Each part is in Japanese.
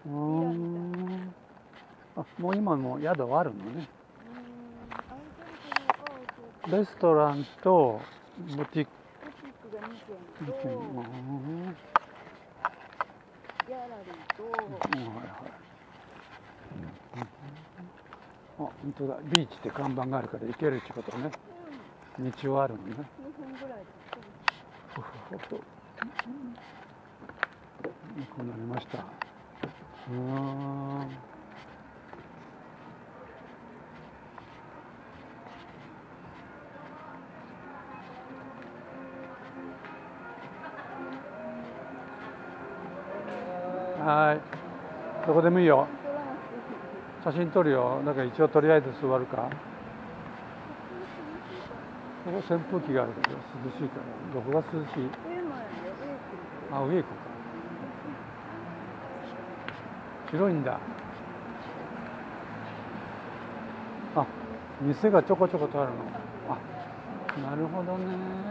うん。あ、もう今も宿あるのね。レストランとブティック。 が2軒と、ギャラリーと、 はいはい。あ、本当だ。ビーチって看板があるから行けるってことね。道はあるのね。 2分ぐらいでこうなりました。はい。どこでもいいよ。写真撮るよ。だから一応とりあえず座るか。ここ扇風機があるけど涼しいから。どこが涼しい？あ、上行こうか。広いんだ。あ、店がちょこちょことあるの。あ、なるほどね。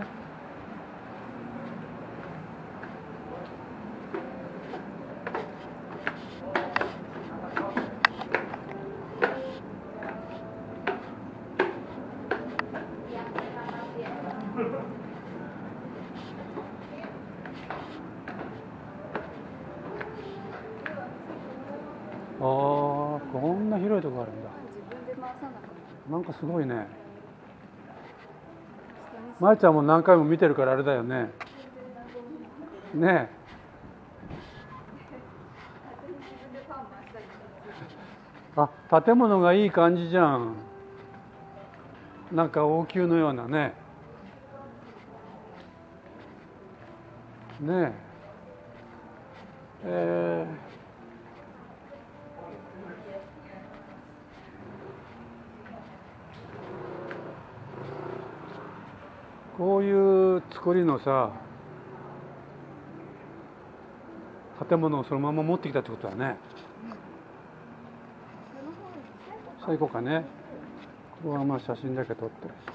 ああ、こんな広いとこあるんだ。なんかすごいね。まいちゃんも何回も見てるからあれだよね。ねえ。あ、建物がいい感じじゃん。なんか王宮のようなね。ねえ。こういう作りのさ、建物をそのまま持ってきたってことだね。さあ行こうかね。ここはまあ写真だけ撮って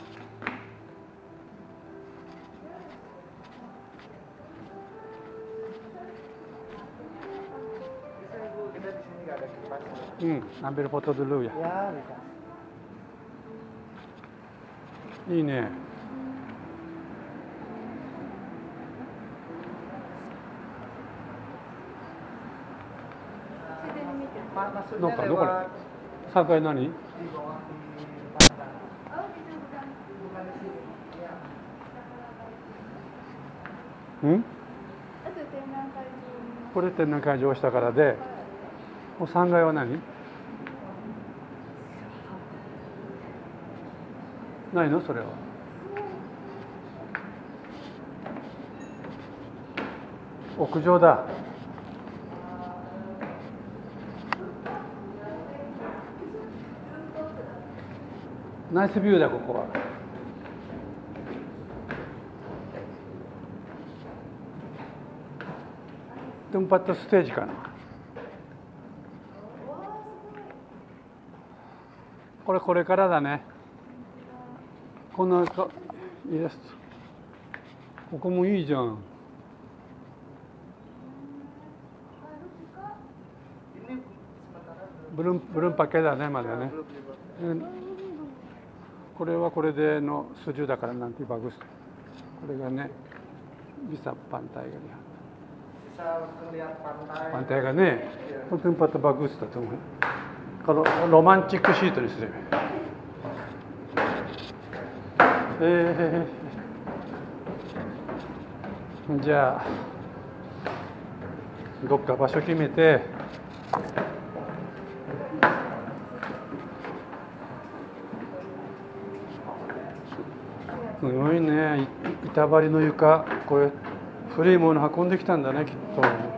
。ambil foto dulu ya.いいね。なんかどこれ？3階何？これ展覧会場したからで、3階は何？ないのそれは。屋上だ。ナイスビューだここは。トンパットステージかな。これからだね。こんなイラスト。ここもいいじゃん。ブルンパケだねまだね。これはこれでのsejukだからnanti bagus。これがね、bisa pantai kan ya。pantaiがね、tempat bagusだと思う。kalauロマンチックシートにすれば。じゃあどっか場所決めて。すごいね、板張りの床、これ古いもの運んできたんだねきっと。